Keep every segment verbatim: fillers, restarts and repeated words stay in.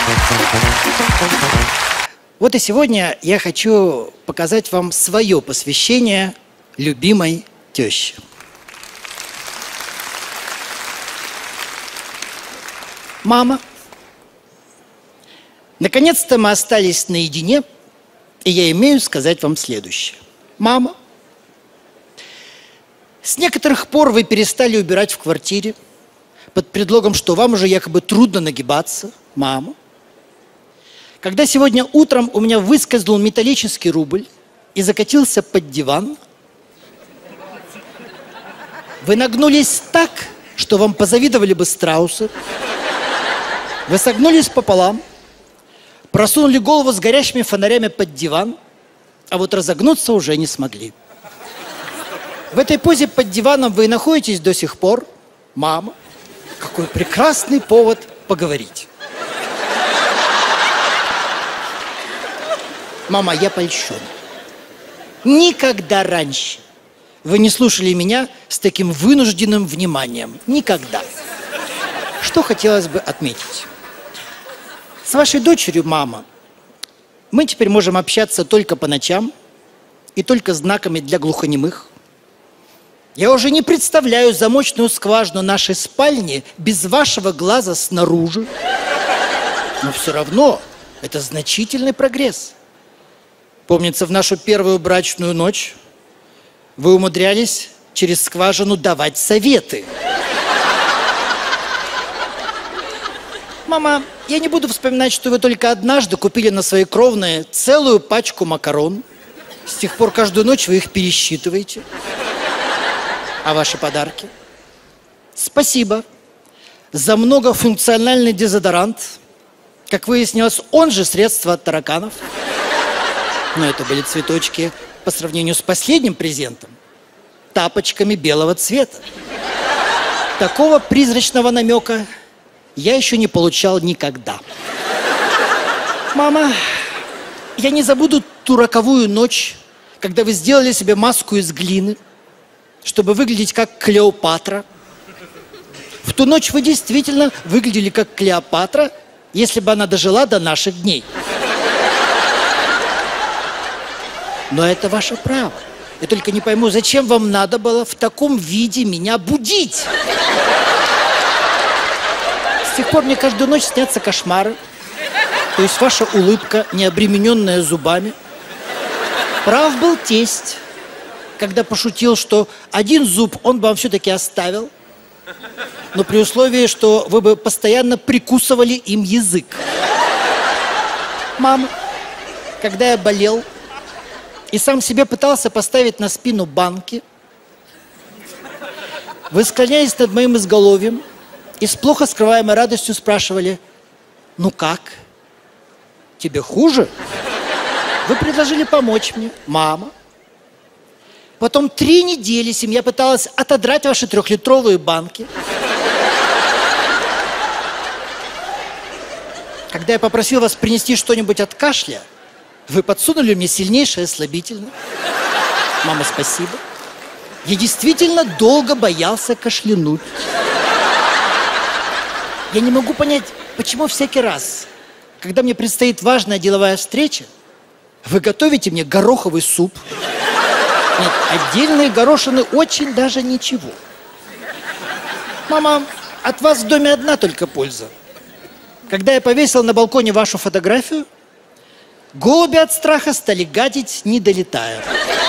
Вот и сегодня я хочу показать вам свое посвящение любимой теще. Мама, наконец-то мы остались наедине, и я имею сказать вам следующее. Мама, с некоторых пор вы перестали убирать в квартире под предлогом, что вам уже якобы трудно нагибаться. Мама, когда сегодня утром у меня выскользнул металлический рубль и закатился под диван, вы нагнулись так, что вам позавидовали бы страусы. Вы согнулись пополам, просунули голову с горящими фонарями под диван, а вот разогнуться уже не смогли. В этой позе под диваном вы находитесь до сих пор. Мама, какой прекрасный повод поговорить. Мама, я польщен. Никогда раньше вы не слушали меня с таким вынужденным вниманием. Никогда. Что хотелось бы отметить? С вашей дочерью, мама, мы теперь можем общаться только по ночам и только знаками для глухонемых. Я уже не представляю замочную скважину нашей спальни без вашего глаза снаружи. Но все равно это значительный прогресс. Помнится, в нашу первую брачную ночь вы умудрялись через скважину давать советы. Мама, я не буду вспоминать, что вы только однажды купили на свои кровные целую пачку макарон. С тех пор каждую ночь вы их пересчитываете. А ваши подарки? Спасибо за многофункциональный дезодорант. Как выяснилось, он же средство от тараканов. Но это были цветочки по сравнению с последним презентом. Тапочками белого цвета. Такого призрачного намека я еще не получал никогда. Мама, я не забуду ту роковую ночь, когда вы сделали себе маску из глины, чтобы выглядеть как Клеопатра. В ту ночь вы действительно выглядели как Клеопатра, если бы она дожила до наших дней. Но это ваше право. Я только не пойму, зачем вам надо было в таком виде меня будить? С тех пор мне каждую ночь снятся кошмары. То есть ваша улыбка, не обремененная зубами. Прав был тесть, когда пошутил, что один зуб он бы вам все-таки оставил, но при условии, что вы бы постоянно прикусывали им язык. Мама, когда я болел и сам себе пытался поставить на спину банки, вы склонялись над моим изголовьем и с плохо скрываемой радостью спрашивали: ну как? Тебе хуже? Вы предложили помочь мне, мама. Потом три недели семья пыталась отодрать ваши трехлитровые банки. Когда я попросил вас принести что-нибудь от кашля, вы подсунули мне сильнейшее слабительное. Мама, спасибо. Я действительно долго боялся кашлянуть. Я не могу понять, почему всякий раз, когда мне предстоит важная деловая встреча, вы готовите мне гороховый суп. Нет, отдельные горошины очень даже ничего. Мама, от вас в доме одна только польза. Когда я повесил на балконе вашу фотографию, голуби от страха стали гадить, не долетая.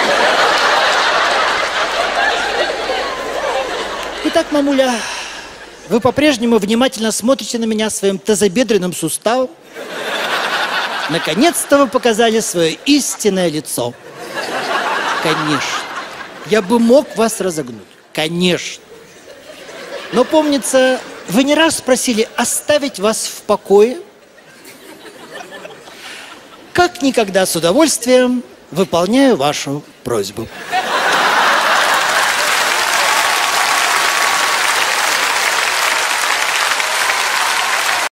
Итак, мамуля, вы по-прежнему внимательно смотрите на меня своим тазобедренным суставом. Наконец-то вы показали свое истинное лицо. Конечно. Я бы мог вас разогнуть. Конечно. Но, помнится, вы не раз просили оставить вас в покое. Как никогда с удовольствием выполняю вашу просьбу.